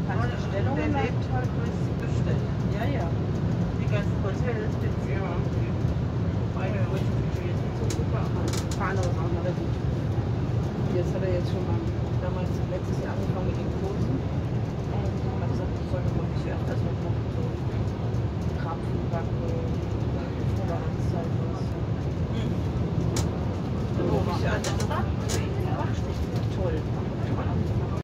kannst Bestellungen Der machen. lebt halt durchs Bestellen. Ja, ja. Die ganzen Hotels gibt's ja. Wobei die deutschen Budgets nicht so gut waren. Fahren auch noch relativ. Jetzt hat er jetzt schon mal damals letztes Jahr angefangen mit den